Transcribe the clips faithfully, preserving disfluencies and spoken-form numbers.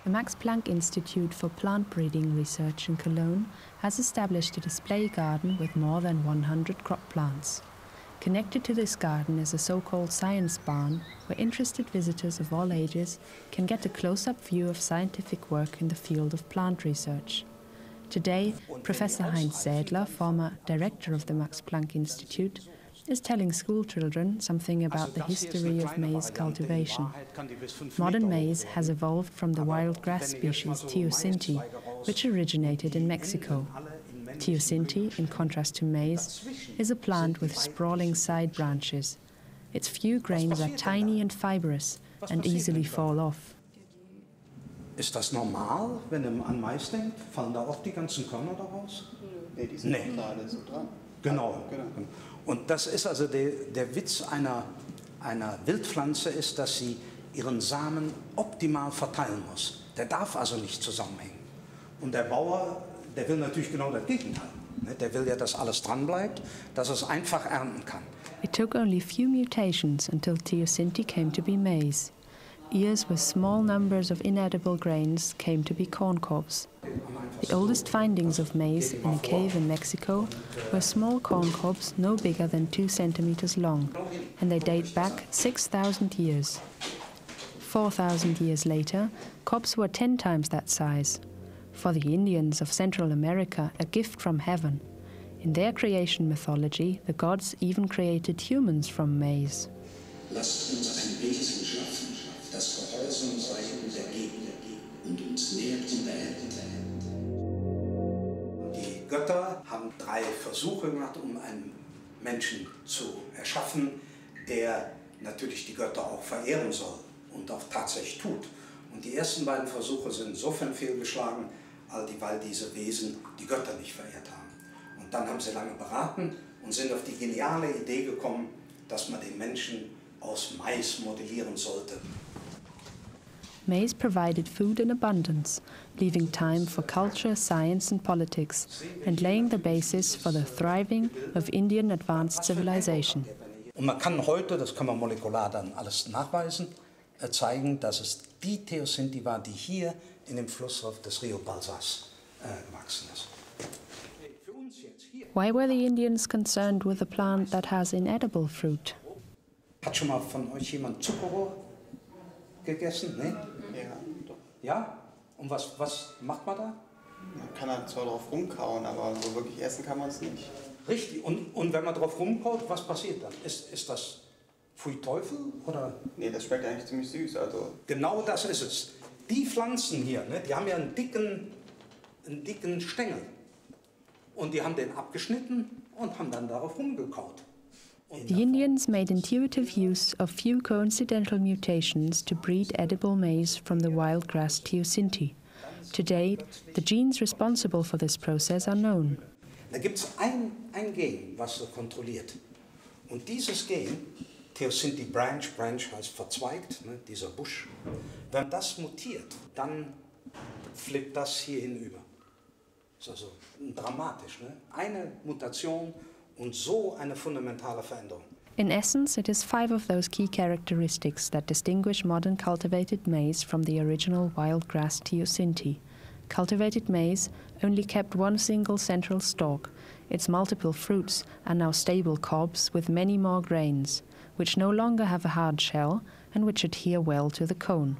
The Max Planck Institute for Plant Breeding Research in Cologne has established a display garden with more than one hundred crop plants. Connected to this garden is a so-called science barn, where interested visitors of all ages can get a close-up view of scientific work in the field of plant research. Today, Professor Heinz Sädler, former director of the Max Planck Institute, is telling school children something about the history of maize cultivation. Modern maize has evolved from the wild grass species Teosinte, which originated in Mexico. Teosinte, in contrast to maize, is a plant with sprawling side branches. Its few grains are tiny and fibrous and easily fall off. Ist das normal, wenn man an Mais denkt? Fallen da auch die ganzen Körner daraus? Nee, die sind nee. Gerade so dran. Genau. genau. Und das ist also der, der Witz einer, einer Wildpflanze, ist, dass sie ihren Samen optimal verteilen muss. Der darf also nicht zusammenhängen. Und der Bauer, der will natürlich genau das Gegenteil. Der will ja, dass alles dran bleibt, dass es einfach ernten kann. It took only few mutations until Teosinte came to be maize. Ears with small numbers of inedible grains came to be corn cobs. The oldest findings of maize in a cave in Mexico were small corn cobs no bigger than two centimeters long, and they date back six thousand years. four thousand years later, cobs were ten times that size. For the Indians of Central America, a gift from heaven. In their creation mythology, the gods even created humans from maize. Lasst uns ein Wesen schaffen, das gehorsam sei der Gegner und uns nährt und erhält. Die Götter haben drei Versuche gemacht, um einen Menschen zu erschaffen, der natürlich die Götter auch verehren soll und auch tatsächlich tut. Und die ersten beiden Versuche sind insofern fehlgeschlagen, weil diese Wesen die Götter nicht verehrt haben. Und dann haben sie lange beraten und sind auf die geniale Idee gekommen, dass man den Menschen aus Mais modellieren sollte. Maize provided food in abundance, leaving time for culture, science and politics, and laying the basis for the thriving of Indian advanced civilization. Und man kann heute, das kann man molekular dann alles nachweisen, zeigen, dass es die Teosinte war, die hier in dem Flusslauf des Rio Balsas äh, gewachsen ist. Why were the Indians concerned with a plant that has inedible fruit? Hat schon mal von euch jemand Zuckerrohr gegessen? Nee? Ja, doch. Ja? Und was, was macht man da? Man kann halt zwar drauf rumkauen, aber so wirklich essen kann man es nicht. Richtig. Und, und wenn man drauf rumkaut, was passiert dann? Ist, ist das Pfui Teufel? Oder? Nee, das schmeckt eigentlich ziemlich süß. Also. Genau das ist es. Die Pflanzen hier, ne, die haben ja einen dicken, einen dicken Stängel. Und die haben den abgeschnitten und haben dann darauf rumgekaut. The Indians made intuitive use of few coincidental mutations to breed edible maize from the wild grass Teosinte. To date, the genes responsible for this process are known. Da gibt es ein, ein Gen, was so kontrolliert. Und dieses Gen, Teosinte Branch, Branch heißt verzweigt, ne, dieser Busch, wenn das mutiert, dann flippt das hier hinüber. Das ist also dramatisch, ne? Eine Mutation und so eine fundamentale Veränderung. In essence, it is five of those key characteristics that distinguish modern cultivated maize from the original wild grass Teosinte. Cultivated maize only kept one single central stalk. Its multiple fruits are now stable cobs with many more grains, which no longer have a hard shell and which adhere well to the cone.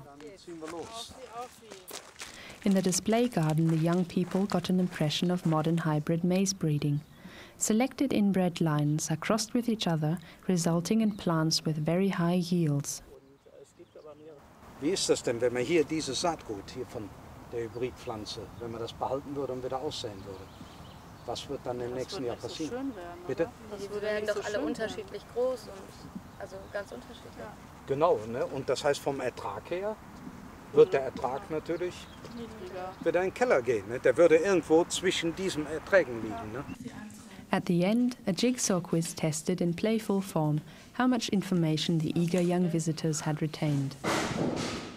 In the display garden, the young people got an impression of modern hybrid maize breeding. Selected inbred lines are crossed with each other, resulting in plants with very high yields. Wie ist das denn, wenn man hier dieses Saatgut hier von der Hybridpflanze, wenn man das behalten würde und wieder aussäen würde? Was wird dann im nächsten Jahr passieren? So schön werden, bitte? Die werden doch alle unterschiedlich groß und also ganz unterschiedlich. Ja. Genau, ne? Und das heißt vom Ertrag her wird der Ertrag natürlich niedriger. Wieder in den Keller gehen. Ne? Der würde irgendwo zwischen diesen Erträgen liegen. Ne? At the end, a jigsaw quiz tested in playful form how much information the eager young visitors had retained.